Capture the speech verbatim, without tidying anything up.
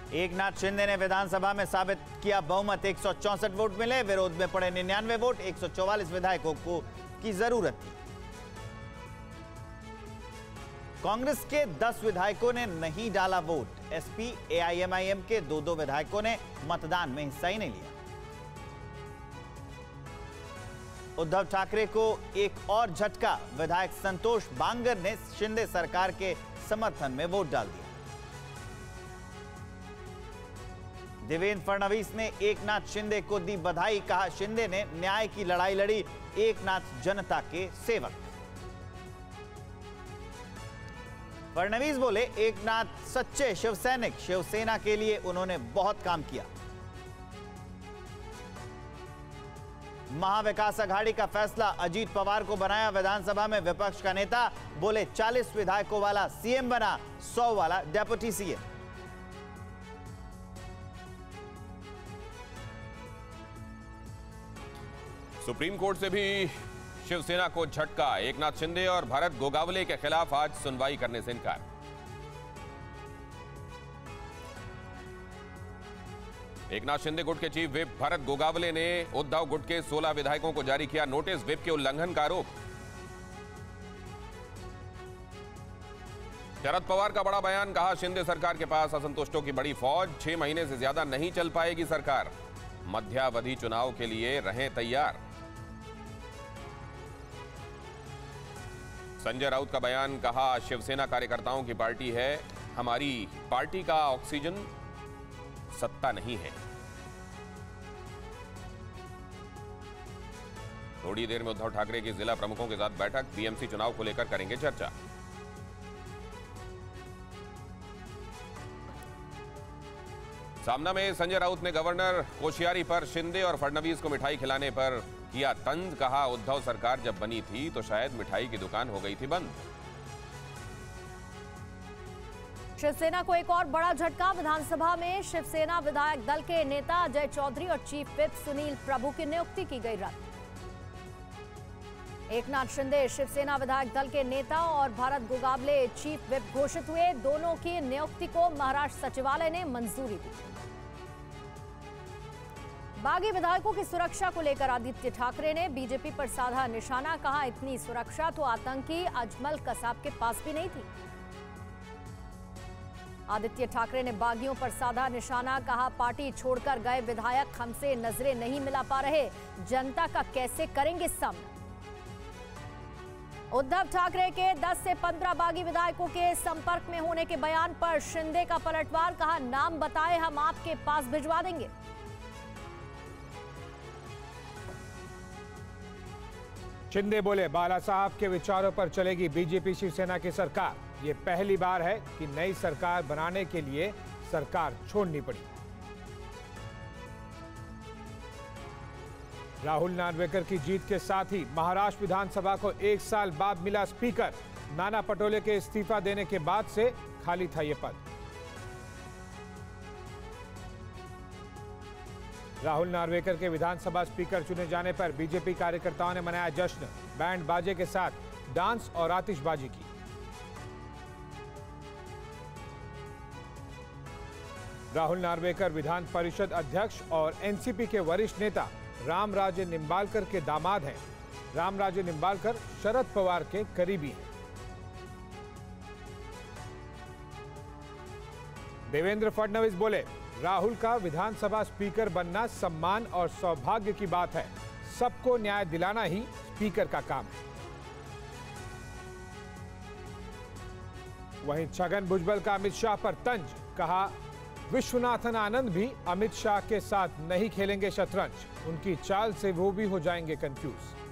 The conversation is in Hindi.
एकनाथ शिंदे ने विधानसभा में साबित किया बहुमत, एक सौ चौसठ वोट मिले, विरोध में पड़े निन्यानवे वोट, एक सौ चौवालीस विधायकों को की जरूरत थी। कांग्रेस के दस विधायकों ने नहीं डाला वोट, एसपी एआईएमआईएम के दो दो विधायकों ने मतदान में हिस्सा ही नहीं लिया। उद्धव ठाकरे को एक और झटका, विधायक संतोष बांगर ने शिंदे सरकार के समर्थन में वोट डाल दिया। देवेंद्र फडणवीस ने एकनाथ शिंदे को दी बधाई, कहा शिंदे ने न्याय की लड़ाई लड़ी, एकनाथ जनता के सेवक। फडणवीस बोले एकनाथ सच्चे शिवसैनिक, शिवसेना के लिए उन्होंने बहुत काम किया। महाविकास अघाड़ी का फैसला, अजीत पवार को बनाया विधानसभा में विपक्ष का नेता, बोले चालीस विधायकों वाला सीएम बना, सौ वाला डेप्यूटी सीएम। सुप्रीम कोर्ट से भी शिवसेना को झटका, एकनाथ शिंदे और भरत गोगावले के खिलाफ आज सुनवाई करने से इनकार। एकनाथ शिंदे गुट के चीफ व्हिप भरत गोगावले ने उद्धव गुट के सोलह विधायकों को जारी किया नोटिस, व्हिप के उल्लंघन का आरोप। शरद पवार का बड़ा बयान, कहा शिंदे सरकार के पास असंतुष्टों की बड़ी फौज, छह महीने से ज्यादा नहीं चल पाएगी सरकार, मध्यावधि चुनाव के लिए रहें तैयार। संजय राउत का बयान, कहा शिवसेना कार्यकर्ताओं की पार्टी है, हमारी पार्टी का ऑक्सीजन सत्ता नहीं है। थोड़ी देर में उद्धव ठाकरे की जिला प्रमुखों के साथ बैठक, बीएमसी चुनाव को लेकर करेंगे चर्चा। सामना में संजय राउत ने गवर्नर कोश्यारी पर शिंदे और फडणवीस को मिठाई खिलाने पर किया तंज, कहा उद्धव सरकार जब बनी थी तो शायद मिठाई की दुकान हो गई थी बंद। शिवसेना को एक और बड़ा झटका, विधानसभा में शिवसेना विधायक दल के नेता अजय चौधरी और चीफ व्हिप सुनील प्रभु की नियुक्ति की गई रद्द। एकनाथ शिंदे शिवसेना विधायक दल के नेता और भरत गोगावले चीफ व्हिप घोषित हुए, दोनों की नियुक्ति को महाराष्ट्र सचिवालय ने मंजूरी दी। बागी विधायकों की सुरक्षा को लेकर आदित्य ठाकरे ने बीजेपी पर साधा निशाना, कहा इतनी सुरक्षा तो आतंकी अजमल कसाब के पास भी नहीं थी। आदित्य ठाकरे ने बागियों पर साधा निशाना, कहा पार्टी छोड़कर गए विधायक हमसे नजरें नहीं मिला पा रहे, जनता का कैसे करेंगे सामना। उद्धव ठाकरे के दस से पंद्रह बागी विधायकों के संपर्क में होने के बयान पर शिंदे का पलटवार, कहा नाम बताए हम आपके पास भिजवा देंगे। शिंदे बोले बाला साहब के विचारों पर चलेगी बीजेपी शिवसेना की सरकार, ये पहली बार है कि नई सरकार बनाने के लिए सरकार छोड़नी पड़ी। राहुल नार्वेकर की जीत के साथ ही महाराष्ट्र विधानसभा को एक साल बाद मिला स्पीकर, नाना पटोले के इस्तीफा देने के बाद से खाली था ये पद। राहुल नार्वेकर के विधानसभा स्पीकर चुने जाने पर बीजेपी कार्यकर्ताओं ने मनाया जश्न, बैंड बाजे के साथ डांस और आतिशबाजी की। राहुल नार्वेकर विधान परिषद अध्यक्ष और एनसीपी के वरिष्ठ नेता रामराजे निंबालकर के दामाद हैं। रामराजे निंबालकर शरद पवार के करीबी हैं। देवेंद्र फडणवीस बोले राहुल का विधानसभा स्पीकर बनना सम्मान और सौभाग्य की बात है, सबको न्याय दिलाना ही स्पीकर का काम है। वहीं छगन भुजबल का अमित शाह पर तंज, कहा विश्वनाथन आनंद भी अमित शाह के साथ नहीं खेलेंगे शतरंज, उनकी चाल से वो भी हो जाएंगे कंफ्यूज।